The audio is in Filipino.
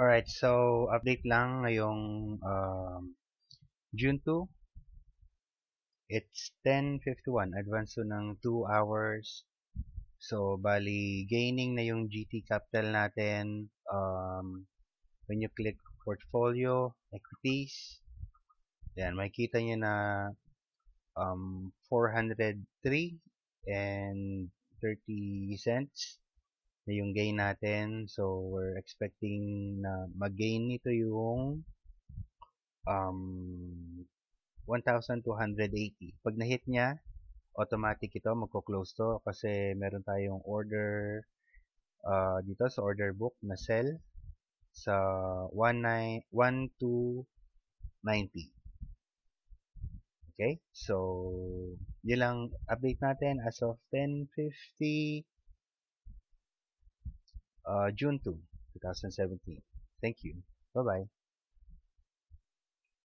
Alright, so update lang ngayong June 2. It's 10:51. Advance to ng 2 hours. So, bali, gaining na yung GT capital natin. When you click portfolio, equities, yan, makikita nyo na 403 and 30 cents na yung gain natin. So, we're expecting na mag-gain nito yung um, 1,280. Pag na-hit niya, automatic ito, magko-close to kasi meron tayong order dito sa order book na sell sa 1290. Okay? So, yun lang update natin as of 10:50 June 2, 2017. Thank you. Bye-bye.